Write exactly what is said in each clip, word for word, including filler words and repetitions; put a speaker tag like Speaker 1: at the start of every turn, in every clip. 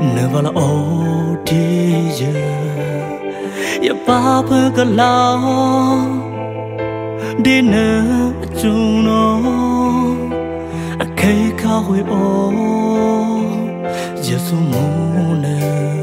Speaker 1: never la oh dear ya papa ka lao dinner chuno akai ka hoi oh yesu mona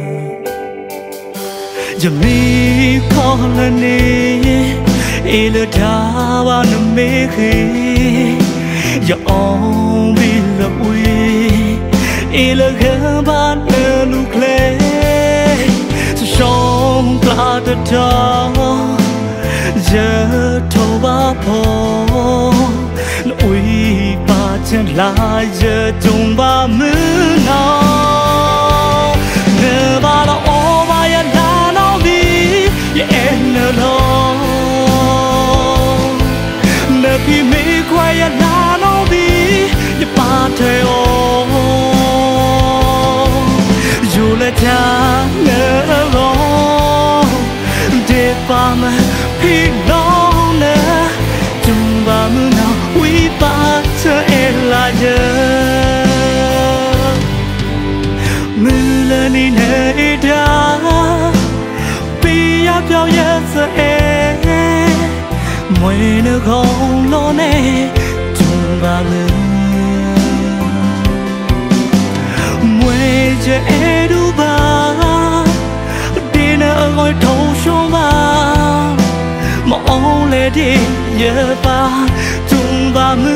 Speaker 1: yami kolani ila dawa na me khi ya on bi la ui ila gaba na lu kle so shong pla ta ta giờ thâu ba po nó ui ba chân lại giờ chung ba mưa nào nè ba la ô ba ya la nó đi ya em nè lo nè khi mi qua ya la nó đi ya ba thế ô dù là cha nè lo để ba mà khi đó nè chung ba mưa nào quý ba cho em là giờ mưa lên đi nơi đã bi áp nhau giờ giờ em mỗi nơi không lo nè chung ba mưa mỗi giờ em đủ ba đi nơi ngồi thâu số ba mà ông lê đi giờ ba chung ba mưa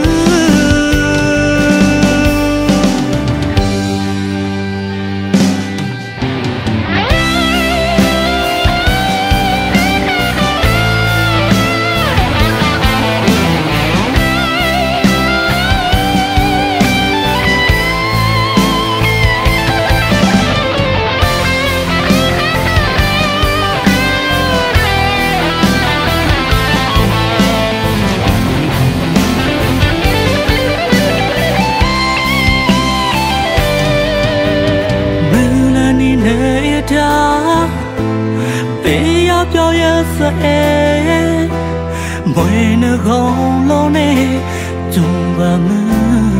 Speaker 1: cho yêu sợ em mỗi nơi không lo nè chung và mưa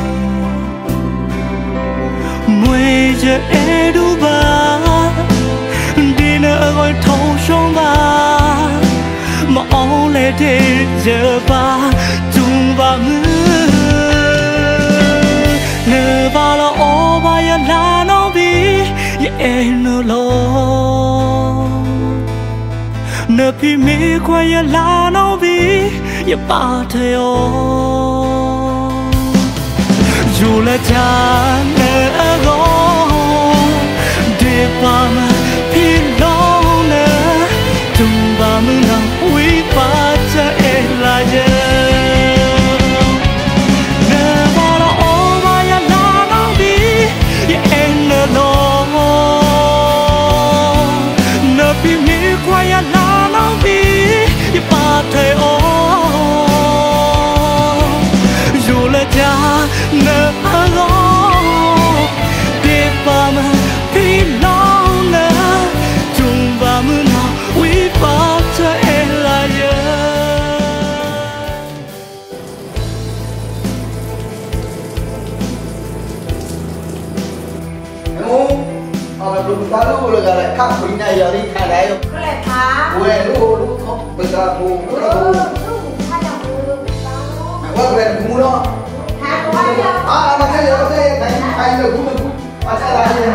Speaker 1: mỗi giờ em đủ ba đi nơi gọi thâu sông ba mà ông lê để giờ ba chung và mưa nơi ba là ô ba ya la nó bi ya em nó lo nè khi mi qua ya la nó bi ya ba thế ô dù là cha nè gõ để ba mà khi đó nè chung ba mưa nào quý ba cho em là giờ nè ba là ô ba ya la nó bi ya em nè lo nè khi mi qua ya la ya ba thế ô dù là cha nè lo để ba mà khi lo nè chung ba mưa nào quý ba cho em là giờ
Speaker 2: ờ đừng ta lúc là lại cắt bình này giờ đi thay đấy không?
Speaker 3: Có lẽ thả.
Speaker 2: Ui lúc lúc không bây giờ mua cái này mua.
Speaker 3: Hai đồng mua.
Speaker 2: Mày qua cái này mua đó.
Speaker 3: Thả có ai không?
Speaker 2: À mà cái giờ cái này thay được cũng mình. Mà sẽ là gì?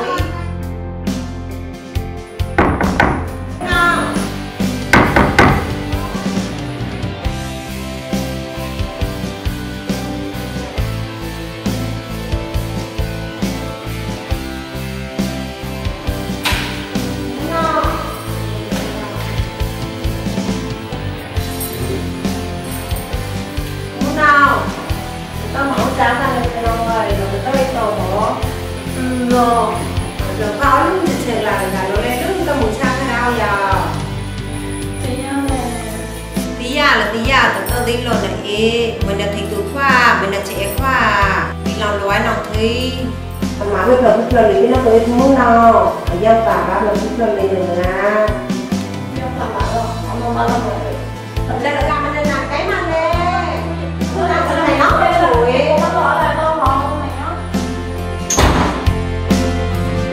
Speaker 3: Rồi, rồi có lúc thì là là nó lên nước ta muốn sang cái nào giờ? Tí à tí là tí à, tao tao tính rồi này, mình là thầy tuổi khoa, mình là trẻ khoa, vì lòng lối lòng thi. Còn mà bây giờ bây giờ lý nó tới muốn nào, ở giao cả ba lần bây giờ lý rồi nè. Giao cả ba rồi, không có bao giờ rồi. Mình lên là làm mình lên làm cái mà nè, cứ làm cái này nó rồi. Nó bỏ lại đâu bỏ này nó.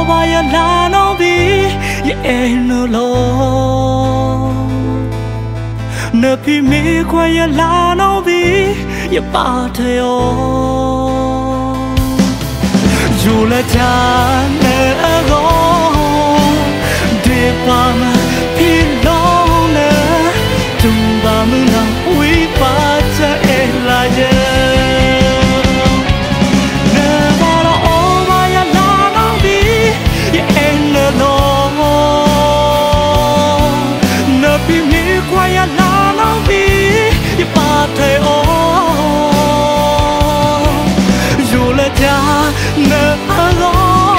Speaker 1: ba ya la no bi ye no lo nợ pi mi qua ya la no bi ya ba thay o dù là cha nợ go để ba mà pi lo nợ chung ba mưa nào uy ba cha e la ya nợ lo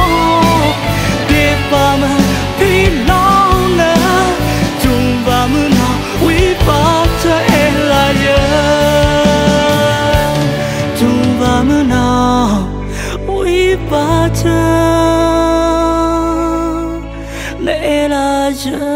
Speaker 1: để ba mà đi lo nợ chung ba mưa nào quý ba cho em là nhớ chung ba mưa nào quý ba cho em là nhớ